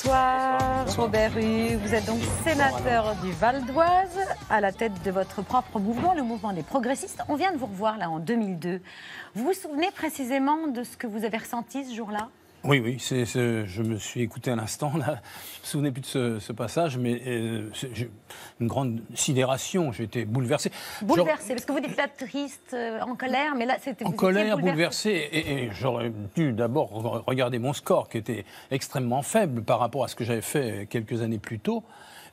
Bonsoir, Robert Hue. Vous êtes donc sénateur du Val d'Oise, à la tête de votre propre mouvement, le mouvement des progressistes. On vient de vous revoir là en 2002. Vous vous souvenez précisément de ce que vous avez ressenti ce jour-là ? Oui, je me suis écouté un instant, là. Je ne me souvenais plus de ce passage, mais une grande sidération, j'ai été bouleversé. Bouleversé, parce que vous dites là triste, en colère, mais là c'était... En colère, bouleversé, et j'aurais dû d'abord regarder mon score, qui était extrêmement faible par rapport à ce que j'avais fait quelques années plus tôt.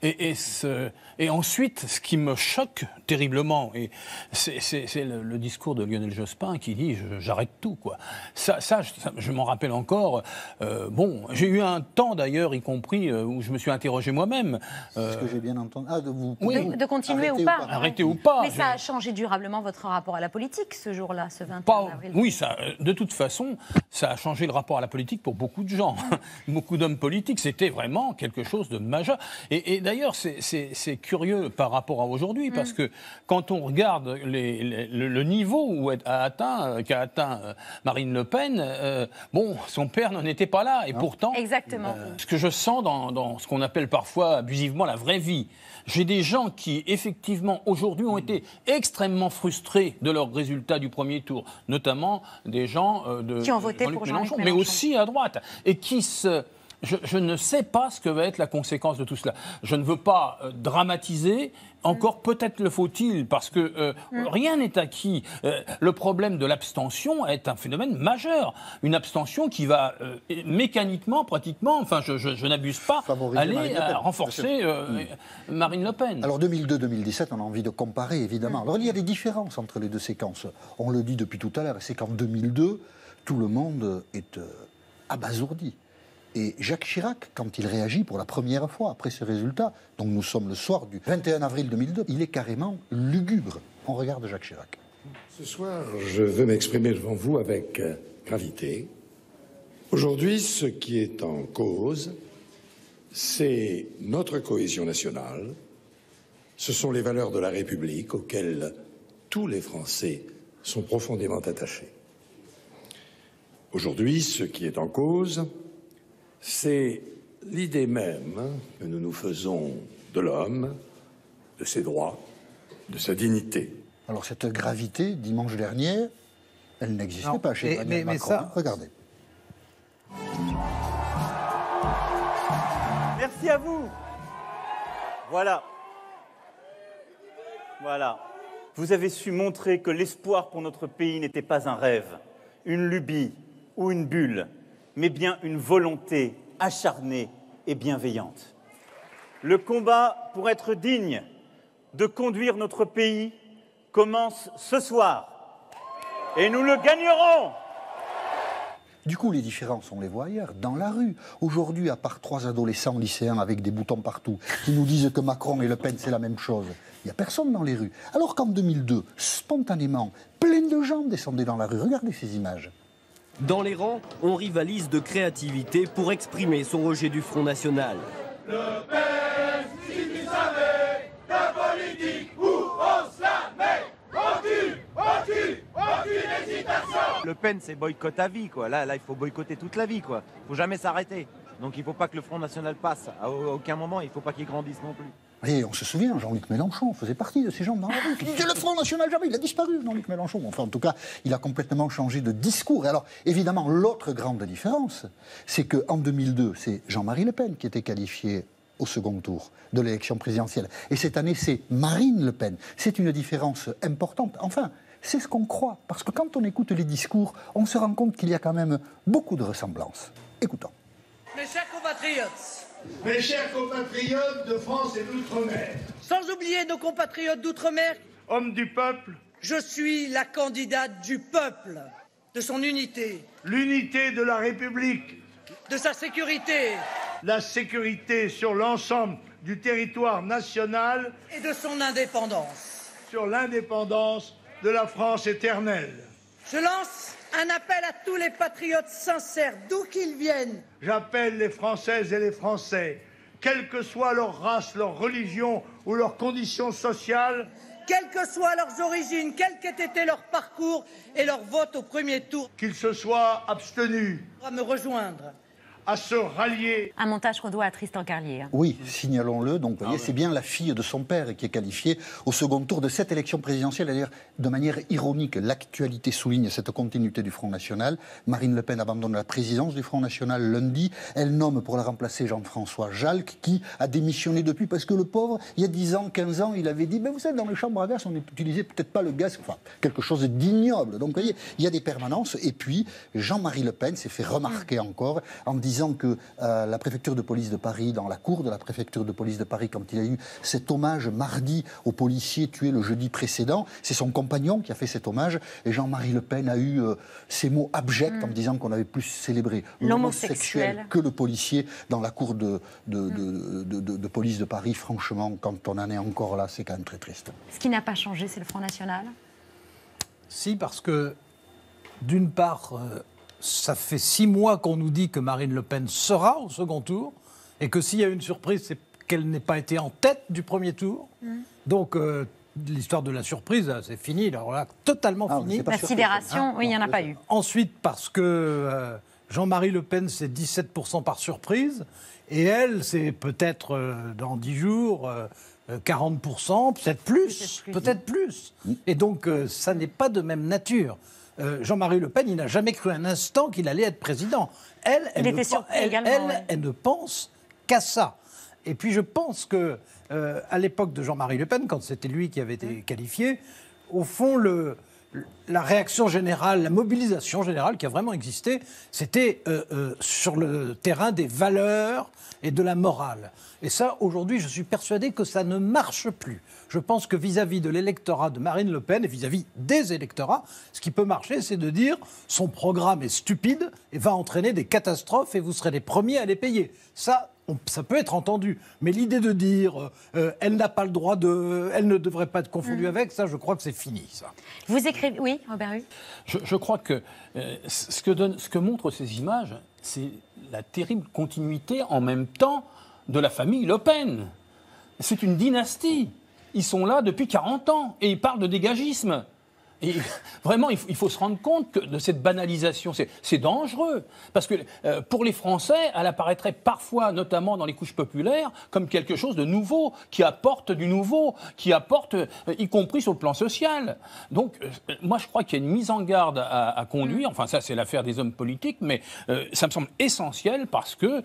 Et ensuite, ce qui me choque terriblement, et c'est le discours de Lionel Jospin qui dit j'arrête tout, quoi. Ça, je m'en rappelle encore. J'ai eu un temps d'ailleurs, y compris où je me suis interrogé moi-même. C'est ce que j'ai bien entendu. De continuer ou pas. Arrêter ou pas. Mais ça a changé durablement votre rapport à la politique ce jour-là, ce 21 avril. Oui, de toute façon, ça a changé le rapport à la politique pour beaucoup de gens, beaucoup d'hommes politiques. C'était vraiment quelque chose de majeur. Et d'ailleurs, c'est curieux par rapport à aujourd'hui, parce que quand on regarde le niveau qu'a atteint Marine Le Pen, son père n'en était pas là. Et pourtant, exactement. Ce que je sens dans ce qu'on appelle parfois abusivement la vraie vie, j'ai des gens qui, effectivement, aujourd'hui ont été extrêmement frustrés de leurs résultats du premier tour, notamment des gens qui ont voté pour Jean-Luc Mélenchon, mais aussi à droite, et qui Je ne sais pas ce que va être la conséquence de tout cela. Je ne veux pas dramatiser. Encore peut-être le faut-il, parce que rien n'est acquis. Le problème de l'abstention est un phénomène majeur. Une abstention qui va mécaniquement, pratiquement, enfin je n'abuse pas, aller renforcer Marine Le Pen. Alors 2002-2017, on a envie de comparer, évidemment. Alors il y a des différences entre les deux séquences. On le dit depuis tout à l'heure, c'est qu'en 2002, tout le monde est abasourdi. Et Jacques Chirac, quand il réagit pour la première fois après ces résultats, donc nous sommes le soir du 21 avril 2002, il est carrément lugubre. On regarde Jacques Chirac. Ce soir, je veux m'exprimer devant vous avec gravité. Aujourd'hui, ce qui est en cause, c'est notre cohésion nationale. Ce sont les valeurs de la République auxquelles tous les Français sont profondément attachés. Aujourd'hui, ce qui est en cause, c'est l'idée même que nous nous faisons de l'homme, de ses droits, de sa dignité. Alors cette gravité, dimanche dernier, elle n'existait pas chez Emmanuel Macron. Ça... Regardez. Merci à vous. Voilà. Vous avez su montrer que l'espoir pour notre pays n'était pas un rêve, une lubie ou une bulle, mais bien une volonté acharnée et bienveillante. Le combat pour être digne de conduire notre pays commence ce soir et nous le gagnerons. Du coup, les différences, on les voit ailleurs, dans la rue. Aujourd'hui, à part 3 adolescents lycéens avec des boutons partout, qui nous disent que Macron et Le Pen, c'est la même chose, il n'y a personne dans les rues. Alors qu'en 2002, spontanément, plein de gens descendaient dans la rue. Regardez ces images. Dans les rangs, on rivalise de créativité pour exprimer son rejet du Front National. Le Pen, si tu savais, la politique où on se la met, aucune hésitation. Le Pen, c'est boycott à vie, quoi. Là, il faut boycotter toute la vie, quoi. Il faut jamais s'arrêter. Donc il ne faut pas que le Front National passe. À aucun moment, il ne faut pas qu'il grandisse non plus. Et on se souvient, Jean-Luc Mélenchon faisait partie de ces gens dans la rue. Le Front National, jamais, il a disparu, Jean-Luc Mélenchon. Enfin, en tout cas, il a complètement changé de discours. Et alors, évidemment, l'autre grande différence, c'est qu'en 2002, c'est Jean-Marie Le Pen qui était qualifié au second tour de l'élection présidentielle. Et cette année, c'est Marine Le Pen. C'est une différence importante. Enfin, c'est ce qu'on croit. Parce que quand on écoute les discours, on se rend compte qu'il y a quand même beaucoup de ressemblances. Écoutons. Mes chers compatriotes, mes chers compatriotes de France et d'outre-mer, sans oublier nos compatriotes d'outre-mer, hommes du peuple, je suis la candidate du peuple, de son unité, l'unité de la République, de sa sécurité, la sécurité sur l'ensemble du territoire national et de son indépendance, sur l'indépendance de la France éternelle. Je lance un appel à tous les patriotes sincères, d'où qu'ils viennent. J'appelle les Françaises et les Français, quelle que soit leur race, leur religion ou leur condition sociale, quelles que soient leurs origines, quel qu'ait été leur parcours et leur vote au premier tour, qu'ils se soient abstenus, à me rejoindre, à se rallier. Un montage qu'on doit à Tristan Carlier. Oui, signalons-le. Donc, vous voyez, c'est bien la fille de son père qui est qualifiée au second tour de cette élection présidentielle. D'ailleurs, de manière ironique, l'actualité souligne cette continuité du Front National. Marine Le Pen abandonne la présidence du Front National lundi. Elle nomme pour la remplacer Jean-François Jalc, qui a démissionné depuis parce que le pauvre, il y a 10 ans, 15 ans, il avait dit vous savez, dans les chambres à gaz, on n'utilisait peut-être pas le gaz, enfin, quelque chose d'ignoble. Donc, vous voyez, il y a des permanences. Et puis, Jean-Marie Le Pen s'est fait remarquer encore en disant que la préfecture de police de Paris, dans la cour de la préfecture de police de Paris, quand il y a eu cet hommage mardi aux policiers tués le jeudi précédent, c'est son compagnon qui a fait cet hommage, et Jean-Marie Le Pen a eu ces mots abjects en disant qu'on avait plus célébré l'homosexuel que le policier dans la cour de police de Paris. Franchement, quand on en est encore là, c'est quand même très triste. Ce qui n'a pas changé, c'est le Front National? Si, parce que, d'une part, ça fait 6 mois qu'on nous dit que Marine Le Pen sera au second tour, et que s'il y a une surprise, c'est qu'elle n'ait pas été en tête du premier tour. Donc, l'histoire de la surprise, c'est fini, alors là, totalement fini. La sidération, oui, il n'y en a pas eu. Ensuite, parce que Jean-Marie Le Pen, c'est 17% par surprise, et elle, c'est peut-être dans 10 jours... 40%, peut-être plus. Et donc, ça n'est pas de même nature. Jean-Marie Le Pen, il n'a jamais cru un instant qu'il allait être président. Elle ne pense qu'à ça. Et puis, je pense que à l'époque de Jean-Marie Le Pen, quand c'était lui qui avait été qualifié, au fond, la réaction générale, la mobilisation générale qui a vraiment existé, c'était sur le terrain des valeurs et de la morale. Et ça, aujourd'hui, je suis persuadé que ça ne marche plus. Je pense que vis-à-vis de l'électorat de Marine Le Pen et vis-à-vis des électorats, ce qui peut marcher, c'est de dire son programme est stupide et va entraîner des catastrophes et vous serez les premiers à les payer. Ça peut être entendu. Mais l'idée de dire elle n'a pas le droit elle ne devrait pas être confondue avec, ça, je crois que c'est fini, ça. Vous écrivez... Oui, Robert Hue. Je crois que ce que montrent ces images, c'est la terrible continuité en même temps de la famille Le Pen. C'est une dynastie. Ils sont là depuis 40 ans et ils parlent de dégagisme. Et vraiment, il faut se rendre compte de cette banalisation. C'est dangereux. Parce que pour les Français, elle apparaîtrait parfois, notamment dans les couches populaires, comme quelque chose de nouveau, qui apporte du nouveau, qui apporte, y compris sur le plan social. Donc, moi, je crois qu'il y a une mise en garde à conduire. Enfin, ça, c'est l'affaire des hommes politiques, mais ça me semble essentiel parce que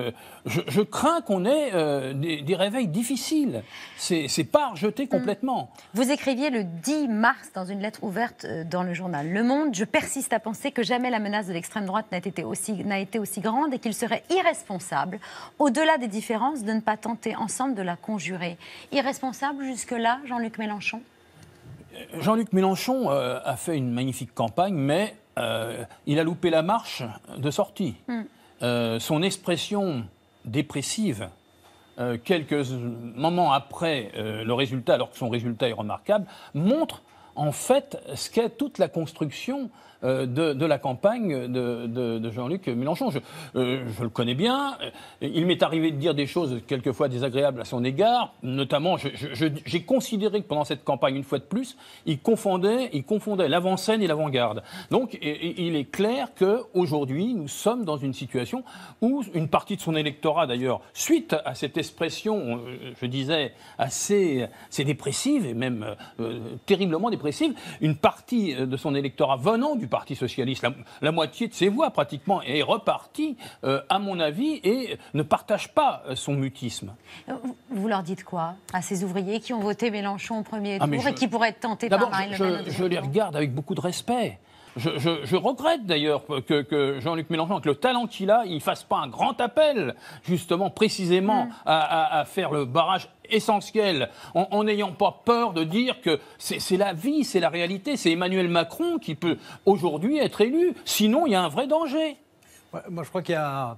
je crains qu'on ait des réveils difficiles. C'est pas à rejeter complètement. Vous écriviez le 10 mars dans une lettre ouverte dans le journal Le Monde. Je persiste à penser que jamais la menace de l'extrême droite n'a été aussi grande et qu'il serait irresponsable, au-delà des différences, de ne pas tenter ensemble de la conjurer. Irresponsable jusque-là, Jean-Luc Mélenchon? Jean-Luc Mélenchon a fait une magnifique campagne, mais il a loupé la marche de sortie. Son expression dépressive, quelques moments après le résultat, alors que son résultat est remarquable, montre en fait ce qu'est toute la construction de la campagne de Jean-Luc Mélenchon. Je le connais bien. Il m'est arrivé de dire des choses quelquefois désagréables à son égard. Notamment, j'ai considéré que pendant cette campagne, une fois de plus, il confondait l'avant-scène et l'avant-garde. Donc, il est clair qu'aujourd'hui, nous sommes dans une situation où une partie de son électorat, d'ailleurs, suite à cette expression, je disais, assez dépressive et même terriblement dépressive, une partie de son électorat venant du Parti socialiste, la moitié de ses voix pratiquement, est repartie, à mon avis, et ne partage pas son mutisme. Vous leur dites quoi à ces ouvriers qui ont voté Mélenchon au premier tour et qui pourraient être tentés par Marine Le Pen? Je les regarde avec beaucoup de respect. Je regrette d'ailleurs que Jean-Luc Mélenchon, avec le talent qu'il a, il ne fasse pas un grand appel, justement, précisément, à faire le barrage essentiel, en n'ayant pas peur de dire que c'est la vie, c'est la réalité, c'est Emmanuel Macron qui peut aujourd'hui être élu. Sinon, il y a un vrai danger. Ouais, moi, je crois qu'il y a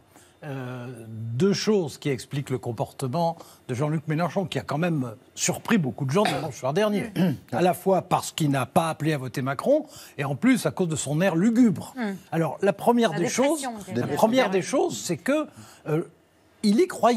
deux choses qui expliquent le comportement de Jean-Luc Mélenchon, qui a quand même surpris beaucoup de gens dimanche soir dernier. À la fois parce qu'il n'a pas appelé à voter Macron, et en plus à cause de son air lugubre. Alors, la première des choses, c'est que il y croyait.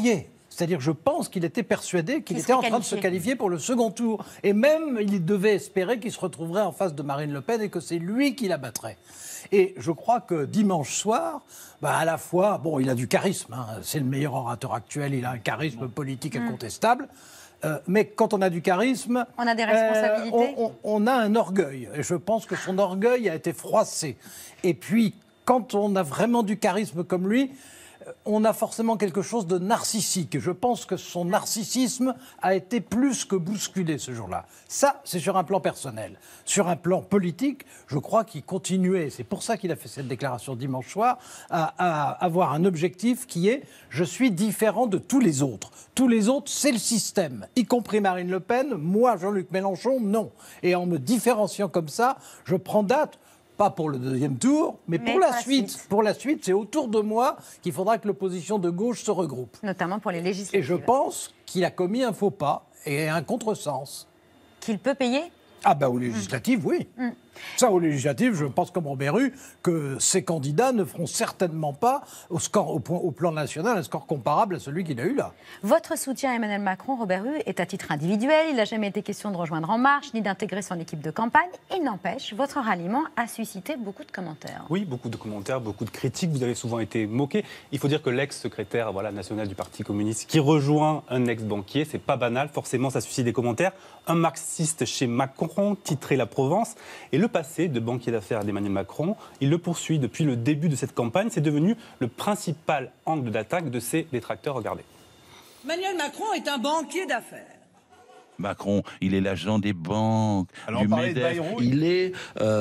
C'est-à-dire, je pense qu'il était persuadé qu'il Qu'il était en serait train de se qualifier pour le second tour. Et même, il devait espérer qu'il se retrouverait en face de Marine Le Pen et que c'est lui qui la battrait. Et je crois que dimanche soir, à la fois, bon, il a du charisme, hein, c'est le meilleur orateur actuel, il a un charisme politique incontestable. Mais quand on a du charisme, on a des responsabilités. On a un orgueil. Et je pense que son orgueil a été froissé. Et puis, quand on a vraiment du charisme comme lui, on a forcément quelque chose de narcissique. Et je pense que son narcissisme a été plus que bousculé ce jour-là. Ça, c'est sur un plan personnel. Sur un plan politique, je crois qu'il continuait, c'est pour ça qu'il a fait cette déclaration dimanche soir, à avoir un objectif qui est « je suis différent de tous les autres ». Tous les autres, c'est le système, y compris Marine Le Pen. Moi, Jean-Luc Mélenchon, non. Et en me différenciant comme ça, je prends date. Pas pour le deuxième tour, mais pour la suite. Pour la suite, c'est autour de moi qu'il faudra que l'opposition de gauche se regroupe. Notamment pour les législatives. Et je pense qu'il a commis un faux pas et un contresens. Qu'il peut payer ? Ah aux législatives, oui. Ça, aux législatives, je pense comme Robert Rue que ces candidats ne feront certainement pas au plan national un score comparable à celui qu'il a eu là. Votre soutien à Emmanuel Macron, Robert Rue, est à titre individuel. Il n'a jamais été question de rejoindre En Marche, ni d'intégrer son équipe de campagne. Il n'empêche, votre ralliement a suscité beaucoup de commentaires. Oui, beaucoup de commentaires, beaucoup de critiques. Vous avez souvent été moqué. Il faut dire que l'ex-secrétaire national du Parti communiste qui rejoint un ex-banquier, c'est pas banal. Forcément, ça suscite des commentaires. Un marxiste chez Macron, titré La Provence. Et le passé de banquier d'affaires d'Emmanuel Macron, il le poursuit depuis le début de cette campagne. C'est devenu le principal angle d'attaque de ses détracteurs. Regardez. Emmanuel Macron est un banquier d'affaires. Macron, il est l'agent des banques, du MEDEF. Il est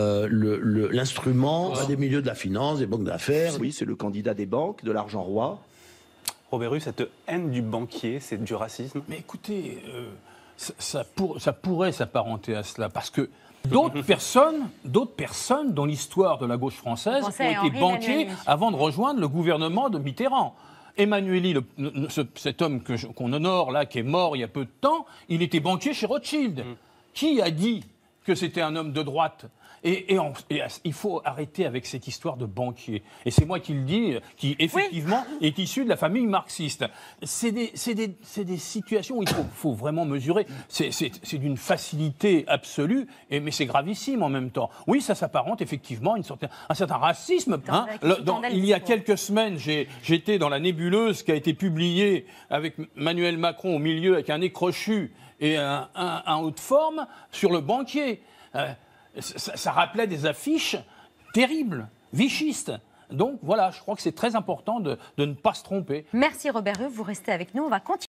l'instrument des milieux de la finance, des banques d'affaires. Oui, c'est le candidat des banques, de l'argent roi. Robert Rue, cette haine du banquier, c'est du racisme. Mais écoutez, ça pourrait s'apparenter à cela, parce que d'autres personnes dans l'histoire de la gauche française ont été banquiers avant de rejoindre le gouvernement de Mitterrand. Emmanueli, cet homme qu'on honore là, qui est mort il y a peu de temps, il était banquier chez Rothschild. Qui a dit que c'était un homme de droite ? Et il faut arrêter avec cette histoire de banquier. Et c'est moi qui le dis, qui effectivement est issu de la famille marxiste. C'est des situations où il faut vraiment mesurer. C'est d'une facilité absolue, mais c'est gravissime en même temps. Oui, ça s'apparente effectivement à un certain racisme. Il y a quelques semaines, j'étais dans la nébuleuse qui a été publiée avec Emmanuel Macron au milieu, avec un nez crochu et un haut de forme, sur le banquier. Ça rappelait des affiches terribles, vichistes. Donc voilà, je crois que c'est très important de ne pas se tromper. Merci Robert Rue, vous restez avec nous, on va continuer.